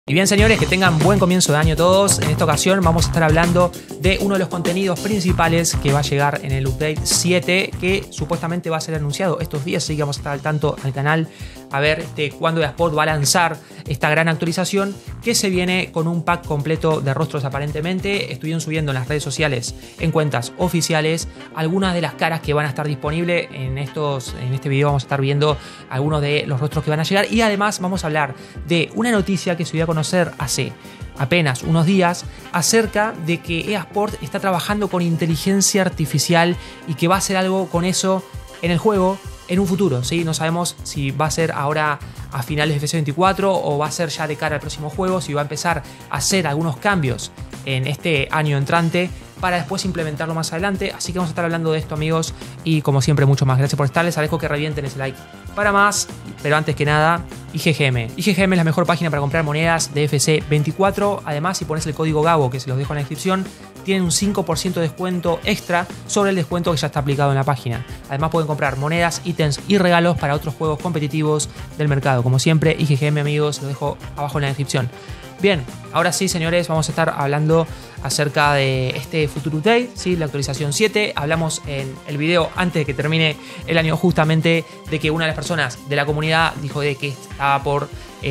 Y bien, señores, que tengan buen comienzo de año todos. En esta ocasión vamos a estar hablando de uno de los contenidos principales que va a llegar en el Update 7, que supuestamente va a ser anunciado estos días, así que vamos a estar al tanto al canal a ver cuándo eAsport va a lanzar esta gran actualización, que se viene con un pack completo de rostros aparentemente. Estuvieron subiendo en las redes sociales, en cuentas oficiales, algunas de las caras que van a estar disponibles en este video. Vamos a estar viendo algunos de los rostros que van a llegar, y además vamos a hablar de una noticia que se dio a conocer hace apenas unos días acerca de que eAsport está trabajando con inteligencia artificial y que va a hacer algo con eso en el juego en un futuro, ¿sí? No sabemos si va a ser ahora a finales de FC24 o va a ser ya de cara al próximo juego, si va a empezar a hacer algunos cambios en este año entrante para después implementarlo más adelante. Así que vamos a estar hablando de esto, amigos, y como siempre mucho más. Gracias por estar, les agradezco que revienten ese like para más, pero antes que nada, IGGM. IGGM es la mejor página para comprar monedas de FC24. Además, si pones el código GABO, que se los dejo en la descripción, tienen un 5% de descuento extra sobre el descuento que ya está aplicado en la página. Además, pueden comprar monedas, ítems y regalos para otros juegos competitivos del mercado. Como siempre, IGGM, amigos, lo dejo abajo en la descripción. Bien, ahora sí, señores, vamos a estar hablando acerca de este Future Update, ¿sí? La actualización 7. Hablamos en el video antes de que termine el año justamente de que una de las personas de la comunidad dijo de que estaba por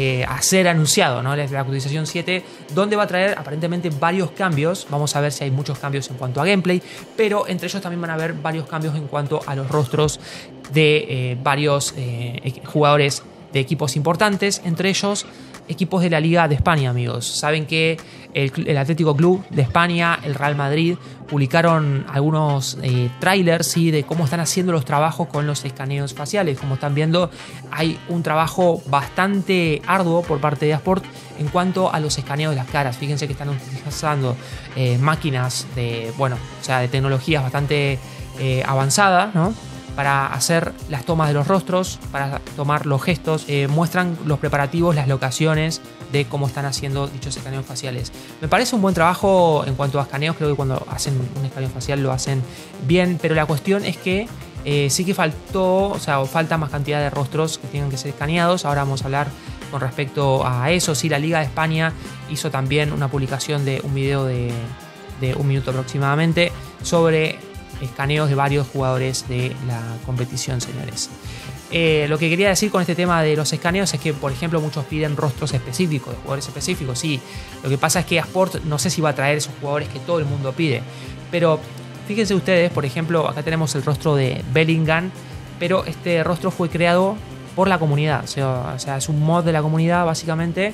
ser anunciado, ¿no? La actualización 7, donde va a traer aparentemente varios cambios. Vamos a ver si hay muchos cambios en cuanto a gameplay, pero entre ellos también van a haber varios cambios en cuanto a los rostros de varios jugadores de equipos importantes, entre ellos equipos de la Liga de España, amigos. Saben que el Atlético Club de España, el Real Madrid, publicaron algunos trailers, ¿sí? De cómo están haciendo los trabajos con los escaneos faciales. Como están viendo, hay un trabajo bastante arduo por parte de eAsport en cuanto a los escaneos de las caras. Fíjense que están utilizando máquinas de tecnologías bastante avanzadas, ¿no? Para hacer las tomas de los rostros, para tomar los gestos, muestran los preparativos, las locaciones de cómo están haciendo dichos escaneos faciales. Me parece un buen trabajo en cuanto a escaneos. Creo que cuando hacen un escaneo facial lo hacen bien, pero la cuestión es que sí que falta más cantidad de rostros que tengan que ser escaneados. Ahora vamos a hablar con respecto a eso. Sí, la Liga de España hizo también una publicación de un video de 1 minuto aproximadamente sobre escaneos de varios jugadores de la competición, señores. Lo que quería decir con este tema de los escaneos es que, por ejemplo, muchos piden rostros específicos, de jugadores específicos. Sí, lo que pasa es que eAsport no sé si va a traer esos jugadores que todo el mundo pide, pero fíjense ustedes, por ejemplo, acá tenemos el rostro de Bellingham, pero este rostro fue creado por la comunidad, o sea, es un mod de la comunidad básicamente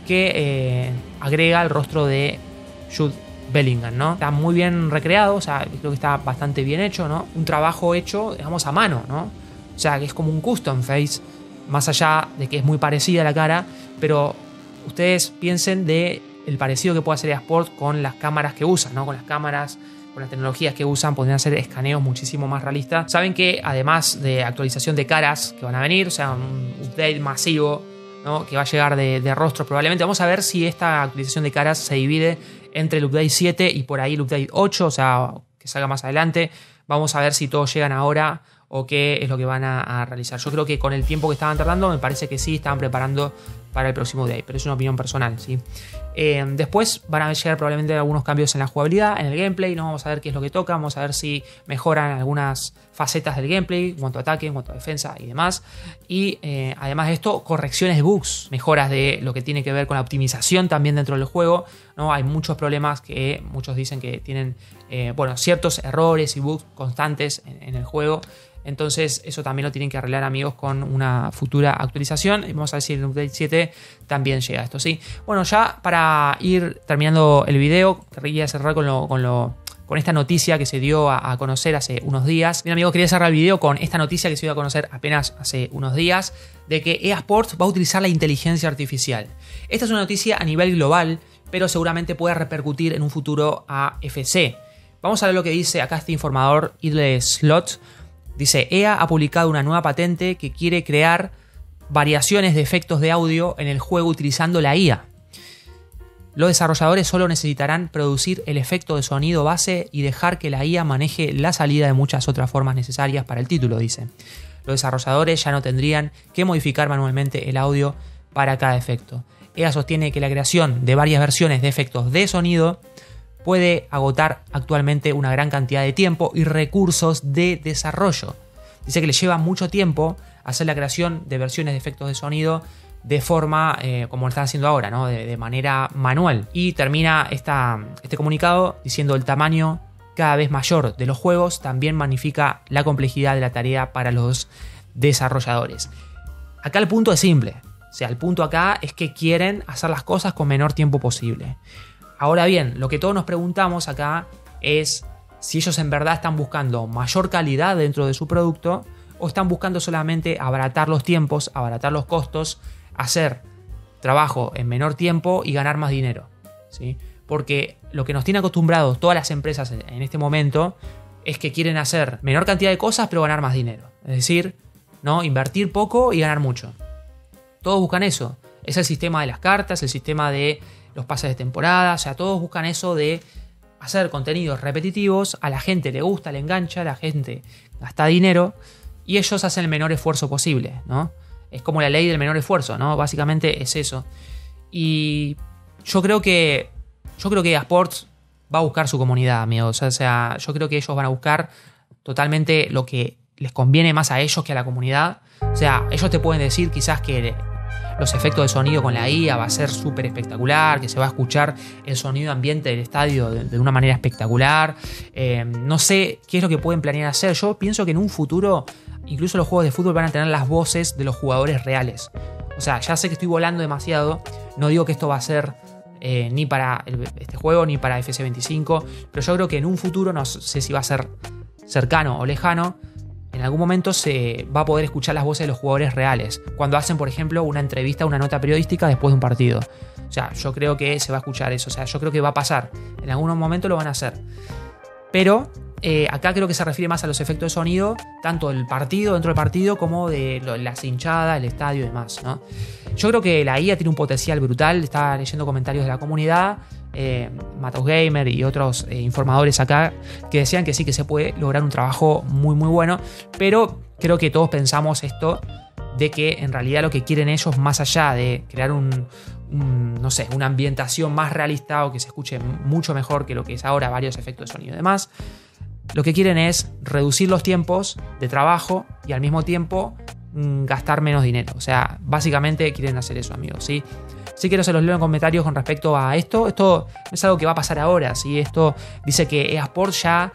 que agrega el rostro de Jude Bellingham, ¿no? Está muy bien recreado, o sea, creo que está bastante bien hecho, ¿no? Un trabajo hecho, digamos, a mano, ¿no? O sea, que es como un custom face, más allá de que es muy parecida a la cara, pero ustedes piensen de el parecido que puede hacer eAsport con las cámaras que usan, ¿no? Con las cámaras, con las tecnologías que usan, podrían hacer escaneos muchísimo más realistas. Saben que además de actualización de caras que van a venir, o sea, un update masivo, ¿no? Que va a llegar de rostros probablemente. Vamos a ver si esta actualización de caras se divide entre el Update 7 y por ahí el Update 8, o sea, que salga más adelante. Vamos a ver si todos llegan ahora o qué es lo que van a realizar. Yo creo que con el tiempo que estaban tardando, me parece que sí estaban preparando para el próximo update, pero es una opinión personal, ¿sí? Después van a llegar probablemente algunos cambios en la jugabilidad, en el gameplay, ¿no? Vamos a ver qué es lo que toca, vamos a ver si mejoran algunas facetas del gameplay, en cuanto a ataque, en cuanto a defensa y demás. Y además de esto, correcciones de bugs, mejoras de lo que tiene que ver con la optimización también dentro del juego, ¿no? Hay muchos problemas que muchos dicen que tienen ciertos errores y bugs constantes en el juego. Entonces eso también lo tienen que arreglar, amigos, con una futura actualización. Y vamos a ver si el Update 7 también llega a esto, ¿sí? Bueno, ya para ir terminando el video, quería cerrar con esta noticia que se dio a conocer hace unos días. Bien, amigos, quería cerrar el video con esta noticia que se dio a conocer apenas hace unos días, de que eAsport va a utilizar la inteligencia artificial. Esta es una noticia a nivel global, pero seguramente puede repercutir en un futuro a FC. Vamos a ver lo que dice acá este informador, Idle Slot. Dice, EA ha publicado una nueva patente que quiere crear variaciones de efectos de audio en el juego utilizando la IA. Los desarrolladores solo necesitarán producir el efecto de sonido base y dejar que la IA maneje la salida de muchas otras formas necesarias para el título, dice. Los desarrolladores ya no tendrían que modificar manualmente el audio para cada efecto. EA sostiene que la creación de varias versiones de efectos de sonido puede agotar actualmente una gran cantidad de tiempo y recursos de desarrollo. Dice que le lleva mucho tiempo hacer la creación de versiones de efectos de sonido de forma como lo están haciendo ahora, ¿no? De manera manual. Y termina este comunicado diciendo: el tamaño cada vez mayor de los juegos también magnifica la complejidad de la tarea para los desarrolladores. Acá el punto es simple. O sea, el punto acá es que quieren hacer las cosas con menor tiempo posible. Ahora bien, lo que todos nos preguntamos acá es si ellos en verdad están buscando mayor calidad dentro de su producto o están buscando solamente abaratar los tiempos, abaratar los costos, hacer trabajo en menor tiempo y ganar más dinero, ¿sí? Porque lo que nos tiene acostumbrados todas las empresas en este momento es que quieren hacer menor cantidad de cosas pero ganar más dinero. Es decir, ¿no? Invertir poco y ganar mucho. Todos buscan eso. Es el sistema de las cartas, el sistema de los pases de temporada. O sea, todos buscan eso de hacer contenidos repetitivos. A la gente le gusta, le engancha, la gente gasta dinero y ellos hacen el menor esfuerzo posible, ¿no? Es como la ley del menor esfuerzo, ¿no? Básicamente es eso. Y yo creo que EA Sports va a buscar su comunidad, amigos. O sea, yo creo que ellos van a buscar totalmente lo que les conviene más a ellos que a la comunidad. O sea, ellos te pueden decir quizás que los efectos de sonido con la IA va a ser súper espectacular, que se va a escuchar el sonido ambiente del estadio de una manera espectacular. No sé qué es lo que pueden planear hacer. Yo pienso que en un futuro incluso los juegos de fútbol van a tener las voces de los jugadores reales. O sea, ya sé que estoy volando demasiado. No digo que esto va a ser ni para este juego ni para FC 25, pero yo creo que en un futuro, no sé si va a ser cercano o lejano, en algún momento se va a poder escuchar las voces de los jugadores reales cuando hacen, por ejemplo, una entrevista, una nota periodística después de un partido. O sea, yo creo que se va a escuchar eso. O sea, yo creo que va a pasar. En algún momento lo van a hacer. Pero acá creo que se refiere más a los efectos de sonido, tanto del partido, dentro del partido, como de las hinchadas, el estadio y demás, ¿no? Yo creo que la IA tiene un potencial brutal. Estaba leyendo comentarios de la comunidad, Matos Gamer y otros informadores acá, que decían que sí, que se puede lograr un trabajo muy muy bueno, pero creo que todos pensamos esto, de que en realidad lo que quieren ellos, más allá de crear no sé, una ambientación más realista o que se escuche mucho mejor que lo que es ahora, varios efectos de sonido y demás, lo que quieren es reducir los tiempos de trabajo y al mismo tiempo gastar menos dinero. O sea, básicamente quieren hacer eso, amigos, ¿sí? Sí que no se los leo en comentarios con respecto a esto. Esto no es algo que va a pasar ahora, ¿sí? Esto dice que EA Sports ya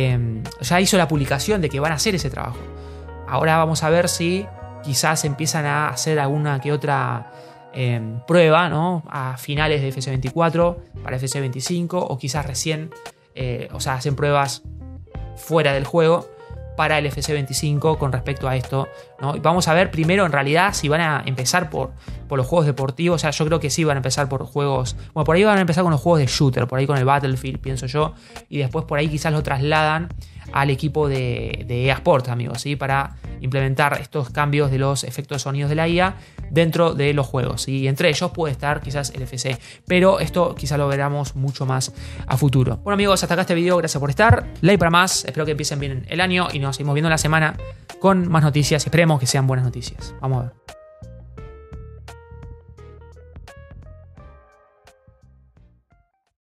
hizo la publicación de que van a hacer ese trabajo. Ahora vamos a ver si quizás empiezan a hacer alguna que otra prueba, ¿no? A finales de FC 24 para FC 25, o quizás recién, hacen pruebas fuera del juego para el FC 25 con respecto a esto, ¿no? Vamos a ver primero en realidad si van a empezar por los juegos deportivos. O sea, yo creo que sí van a empezar por juegos, bueno, por ahí van a empezar con los juegos de shooter, por ahí con el Battlefield, pienso yo, y después por ahí quizás lo trasladan al equipo de EA Sports, amigos, ¿sí? Para implementar estos cambios de los efectos de sonidos de la IA dentro de los juegos, ¿sí? Y entre ellos puede estar quizás el FC, pero esto quizás lo veremos mucho más a futuro. Bueno, amigos, hasta acá este video, gracias por estar, like para más, espero que empiecen bien el año y nos seguimos viendo en la semana con más noticias, esperemos que sean buenas noticias. Vamos a ver.